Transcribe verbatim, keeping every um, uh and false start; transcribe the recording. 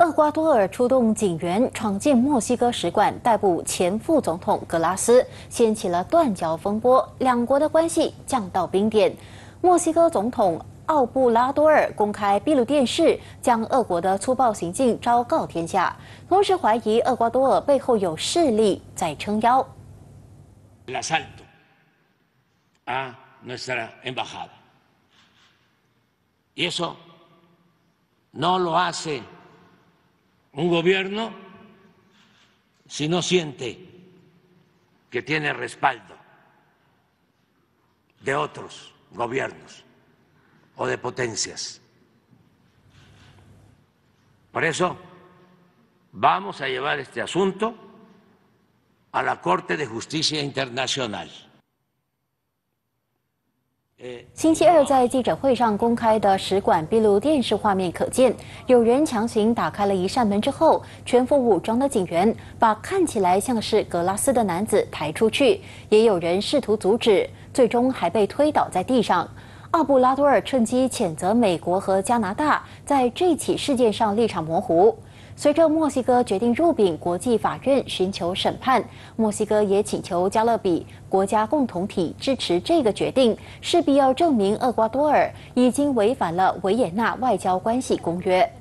厄瓜多尔出动警员闯进墨西哥使馆，逮捕前副总统格拉斯，掀起了断交风波，两国的关系降到冰点。墨西哥总统奥布拉多尔公开闭路电视，将俄国的粗暴行径昭告天下，同时怀疑厄瓜多尔背后有势力在撑腰。 El asalto a nuestra embajada. Y eso no lo hace un gobierno si no siente que tiene respaldo de otros gobiernos o de potencias. Por eso vamos a llevar este asunto a la Corte de Justicia Internacional. 星期二在记者会上公开的使馆闭路电视画面可见，有人强行打开了一扇门之后，全副武装的警员把看起来像是格拉斯的男子抬出去，也有人试图阻止，最终还被推倒在地上。奥布拉多尔趁机谴责美国和加拿大在这起事件上立场模糊。随着墨西哥决定入禀国际法院寻求审判，墨西哥也请求加勒比国家共同体支持这个决定，势必要证明厄瓜多尔已经违反了维也纳外交关系公约。